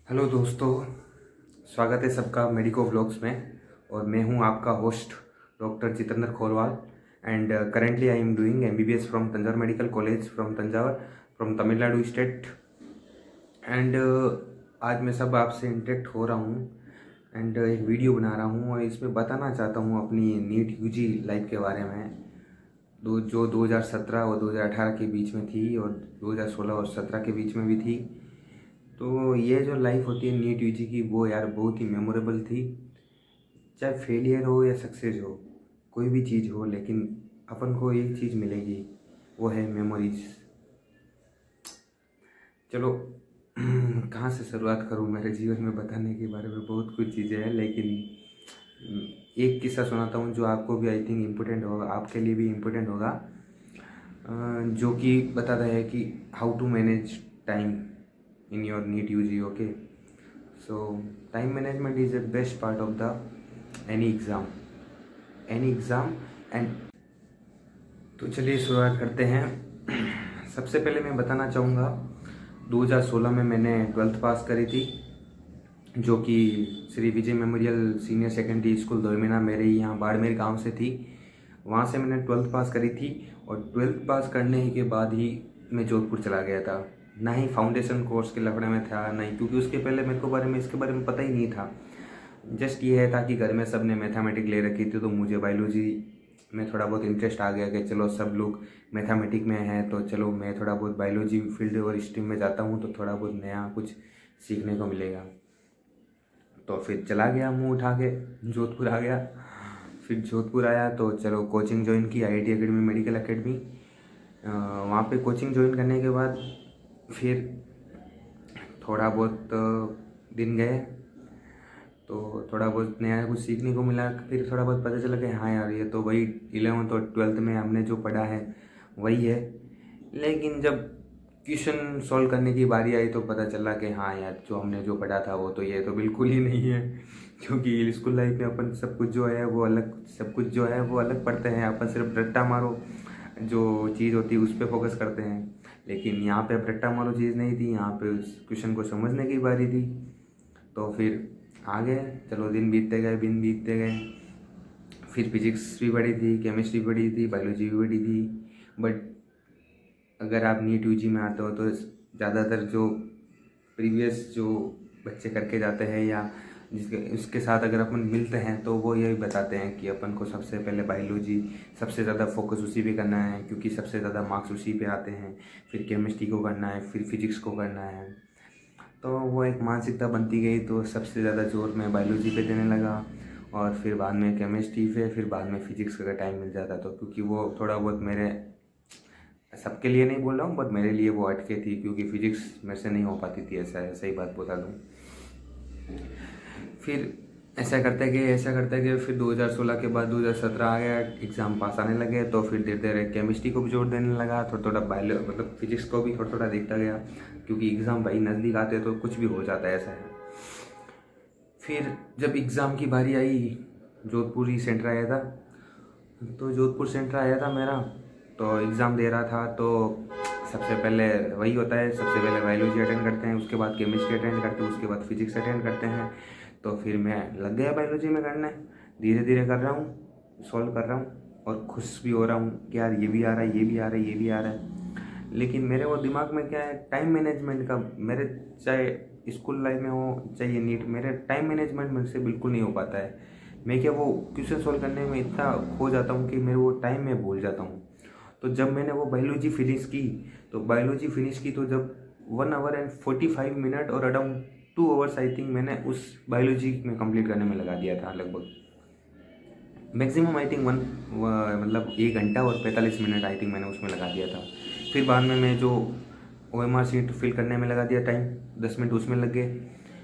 Hello दोस्तों, स्वागत है सबका मेडिको व्लॉग्स में। और मैं हूं आपका host doctor Jitendra Khorwal and currently I am doing MBBS from Thanjavur medical college from Thanjavur from Tamil Nadu state. And आज मैं सब आपसे इंटरेक्ट हो रहा हूं एंड एक वीडियो बना रहा हूं और इसमें बताना चाहता हूं अपनी नीट यूजी लाइफ के बारे में, जो 2017 और 2018 के बीच में थी और 2016 और 17 के बीच में भी थी। तो ये जो लाइफ होती है नीट यूजी की, वो यार बहुत ही मेमोरेबल थी। चाहे फेलियर हो या सक्सेस हो, कोई भी चीज़ हो, लेकिन अपन को एक चीज़ मिलेगी, वो है मेमोरीज। चलो कहाँ से शुरुआत करूँ मेरे जीवन में बताने के बारे में, बहुत कुछ चीज़ें हैं, लेकिन एक किस्सा सुनाता हूँ जो आपको भी आई थिंक इम्पोर्टेंट होगा, आपके लिए भी इम्पोर्टेंट होगा, जो कि बताता है कि how to manage time in your NEET UG. Okay, so time management is a best part of the any exam and तो चलिए शुरुआत करते हैं। सबसे पहले मैं बताना चाहूँगा 2016 में मैंने 12th पास करी थी, जो कि Shri Vijay memorial senior secondary school दोरमेना मेरे यहाँ बाड़मेर गांव से थी। वहाँ से मैंने 12th पास करी थी और 12th पास करने के बाद ही मैं जोधपुर चला गया था। ना ही फाउंडेशन कोर्स के लफड़े में था, नहीं, क्योंकि उसके पहले मेरे को इसके बारे में पता ही नहीं था। जस्ट ये है था कि घर में सब ने मैथमेटिक ले रखी थी, तो मुझे बायोलॉजी में थोड़ा बहुत इंटरेस्ट आ गया कि चलो सब लोग मैथमेटिक में हैं, तो चलो मैं थोड़ा बहुत बायोलॉजी फील्ड और स्ट्रीम में जाता हूँ, तो थोड़ा बहुत नया कुछ सीखने को मिलेगा। तो फिर चला गया, मुँह उठा के जोधपुर आ गया। फिर जोधपुर आया तो चलो कोचिंग ज्वाइन की, IIT अकेडमी मेडिकल अकेडमी। वहाँ पे कोचिंग ज्वाइन करने के बाद फिर थोड़ा बहुत दिन गए, तो थोड़ा बहुत नया कुछ सीखने को मिला। फिर थोड़ा बहुत पता चला कि हाँ यार, ये तो वही 11th और 12th में हमने जो पढ़ा है वही है। लेकिन जब क्वेश्चन सॉल्व करने की बारी आई तो पता चला कि हाँ यार, जो हमने जो पढ़ा था वो तो ये तो बिल्कुल ही नहीं है। क्योंकि स्कूल लाइफ में अपन सब कुछ जो है वो अलग पढ़ते हैं। अपन सिर्फ रट्टा मारो जो चीज़ होती है उस पर फोकस करते हैं, लेकिन यहाँ पे रट्टा मारो चीज़ नहीं थी, यहाँ पे उस क्वेश्चन को समझने की बारी थी। तो फिर आ गए, चलो दिन बीतते गए। फिर फिजिक्स भी पढ़ी थी, केमिस्ट्री पढ़ी थी, बायोलॉजी भी पढ़ी थी। बट अगर आप नीट यूजी में आते हो तो ज़्यादातर जो प्रीवियस जो बच्चे करके जाते हैं या उसके साथ अगर अपन मिलते हैं तो वो यही बताते हैं कि अपन को सबसे पहले बायोलॉजी सबसे ज़्यादा फोकस उसी पे करना है, क्योंकि सबसे ज़्यादा मार्क्स उसी पे आते हैं। फिर केमिस्ट्री को करना है, फिर फिजिक्स को करना है। तो वो एक मानसिकता बनती गई, तो सबसे ज़्यादा जोर मैं बायोलॉजी पे देने लगा और फिर बाद में केमिस्ट्री पे, फिर बाद में फिजिक्स का टाइम मिल जाता तो, क्योंकि वो थोड़ा बहुत मेरे, सबके लिए नहीं बोल रहा हूँ, बट मेरे लिए वो अटके थी, क्योंकि फिजिक्स मेरे से नहीं हो पाती थी। ऐसा सही बात बता दूँ। फिर ऐसा करते गए फिर 2016 के बाद 2017 आ गया, एग्ज़ाम पास आने लगे, तो फिर धीरे धीरे केमिस्ट्री को भी जोर देने लगा, थोड़ा बायो मतलब फिजिक्स को भी थोड़ा देखता गया, क्योंकि एग्ज़ाम भाई नज़दीक आते तो कुछ भी हो जाता है, ऐसा है। फिर जब एग्ज़ाम की बारी आई, जोधपुर ही सेंटर आया था, तो जोधपुर सेंटर आया था मेरा, तो एग्ज़ाम दे रहा था। तो सबसे पहले वही होता है, सबसे पहले बायोलॉजी अटेंड करते हैं, उसके बाद केमिस्ट्री अटेंड करते हैं, उसके बाद फिजिक्स अटेंड करते हैं। तो फिर मैं लग गया बायोलॉजी में करने, धीरे धीरे कर रहा हूँ, सॉल्व कर रहा हूँ और खुश भी हो रहा हूँ कि यार ये भी आ रहा है, ये भी आ रहा है, ये भी आ रहा है। लेकिन मेरे वो दिमाग में क्या है, टाइम मैनेजमेंट का, मेरे चाहे स्कूल लाइफ में हो चाहे नीट, मेरे टाइम मैनेजमेंट मेरे से बिल्कुल नहीं हो पाता है। मैं क्या वो क्वेश्चन सॉल्व करने में इतना खो जाता हूँ कि मेरे वो टाइम में भूल जाता हूँ। तो जब मैंने वो बायोलॉजी फिनिश की तो जब 1 hour and 45 minutes और अराउंड 2 hours आई थिंक मैंने उस बायोलॉजी में कंप्लीट करने में लगा दिया था। लगभग मैक्सिमम आई थिंक मतलब 1 घंटा और 45 मिनट आई थिंक मैंने उसमें लगा दिया था। फिर बाद में मैं जो OMR शीट फिल करने में लगा दिया टाइम, 10 मिनट उसमें लग गए।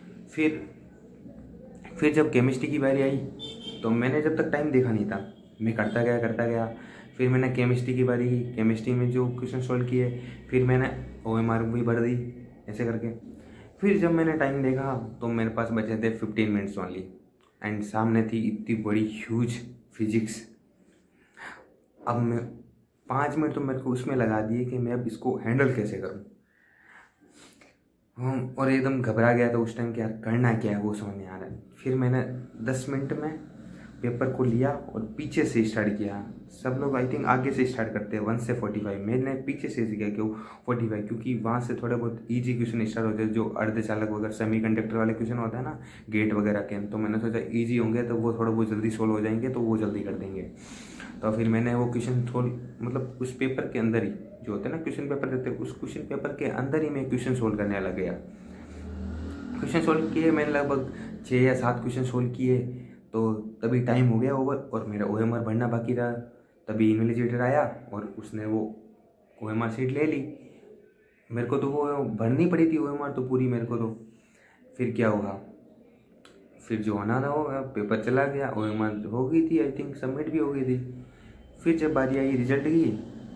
फिर जब केमिस्ट्री की बारी आई तो मैंने जब तक टाइम देखा नहीं था, मैं करता गया। फिर मैंने केमिस्ट्री की बारी, केमिस्ट्री में जो क्वेश्चन सॉल्व किए, फिर मैंने OMR भी भर दी, ऐसे करके। फिर जब मैंने टाइम देखा तो मेरे पास बचे थे 15 मिनट्स ओनली, एंड सामने थी इतनी बड़ी ह्यूज फिजिक्स। अब मैं 5 मिनट तो मेरे को उसमें लगा दिए कि मैं अब इसको हैंडल कैसे करूं। और एकदम घबरा गया था उस टाइम कि यार करना क्या है वो समझ नहीं आ रहा है। फिर मैंने 10 मिनट में पेपर को लिया और पीछे से स्टार्ट किया। सब लोग आई थिंक आगे से स्टार्ट करते हैं 1 से 45, मैंने पीछे से किया क्यों 45, क्योंकि वहाँ से थोड़े बहुत इजी क्वेश्चन स्टार्ट होते हैं, जो अर्धचालक वगैरह सेमीकंडक्टर वाले क्वेश्चन होता है ना, गेट वगैरह के। तो मैंने सोचा इजी होंगे तो वो थोड़ा बहुत जल्दी सोल्व हो जाएंगे, तो वो जल्दी कर देंगे। तो फिर मैंने वो क्वेश्चन सोल्व, मतलब उस पेपर के अंदर ही जो होते हैं ना क्वेश्चन पेपर देते हैं, उस क्वेश्चन पेपर के अंदर ही मैं क्वेश्चन सोल्व करने लग गया। क्वेश्चन सोल्व किए मैंने, लगभग 6 या 7 क्वेश्चन सोल्व किए। तो तभी टाइम हो गया ओवर और मेरा OMR भरना बाकी रहा। तभी इन्विजिलेटर आया और उसने वो OMR शीट ले ली। मेरे को तो वो भरनी पड़ी थी OMR तो पूरी मेरे को तो। फिर क्या हुआ, फिर जो होना था होगा, पेपर चला गया, OMR हो गई थी, आई थिंक सबमिट भी हो गई थी। फिर जब बारी आई रिजल्ट की,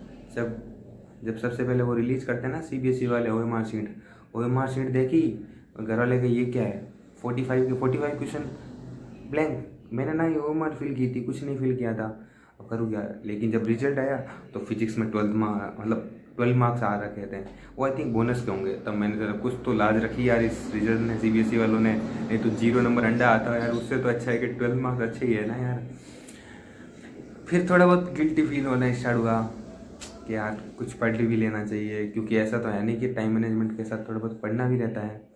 जब सबसे पहले वो रिलीज़ करते हैं ना CBSE वाले OMR शीट देखी, घर वाले के ये क्या है, 45 क्वेश्चन ब्लैंक। मैंने ना ये OMR फिल की थी, कुछ नहीं फिल किया था, अब करूँ क्या। लेकिन जब रिजल्ट आया तो फिजिक्स में 12 मार्क्स आ रखे थे, वो आई थिंक बोनस के होंगे। तब मैंने सोचा कुछ तो लाज रखी यार इस रिजल्ट ने, CBSE वालों ने, नहीं तो 0 नंबर अंडा आता है यार, उससे तो अच्छा है कि 12 मार्क्स अच्छे ही है ना यार। फिर थोड़ा बहुत गिल्टी फील होना स्टार्ट हुआ कि यार कुछ पढ़ भी लेना चाहिए, क्योंकि ऐसा तो है नहीं कि टाइम मैनेजमेंट के साथ थोड़ा बहुत पढ़ना भी रहता है।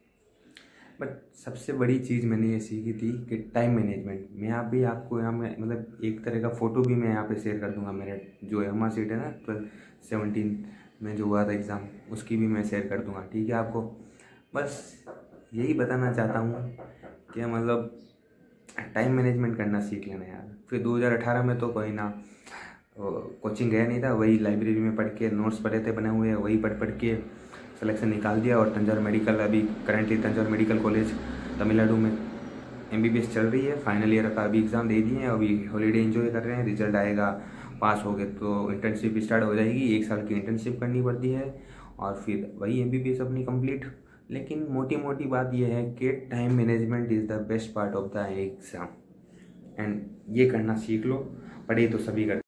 बट सबसे बड़ी चीज़ मैंने ये सीखी थी कि टाइम मैनेजमेंट। मैं यहाँ भी आपको यहाँ में मतलब एक तरह का फ़ोटो भी मैं यहाँ पे शेयर कर दूंगा, मेरे जो OMR शीट है ना 12/17 में जो हुआ था एग्ज़ाम, उसकी भी मैं शेयर कर दूंगा, ठीक है आपको। बस यही बताना चाहता हूँ कि मतलब टाइम मैनेजमेंट करना सीख लेना यार। फिर 2018 में तो कोई ना कोचिंग गया नहीं था, वही लाइब्रेरी में पढ़ के नोट्स पढ़े थे बने हुए, वही पढ़ के सिलेक्शन निकाल दिया। और तंजौर मेडिकल, अभी currently Tanjore medical college Tamil Nadu में MBBS चल रही है, फाइनल ईयर का अभी एग्ज़ाम दे दिए हैं, अभी हॉलीडे एंजॉय कर रहे हैं। रिजल्ट आएगा, पास हो गए तो इंटर्नशिप स्टार्ट हो जाएगी, 1 साल की इंटर्नशिप करनी पड़ती है और फिर वही MBBS अपनी कंप्लीट। लेकिन मोटी मोटी बात यह है कि time management is the best part of the exam, and ये करना सीख लो। पढ़ाई तो सभी करते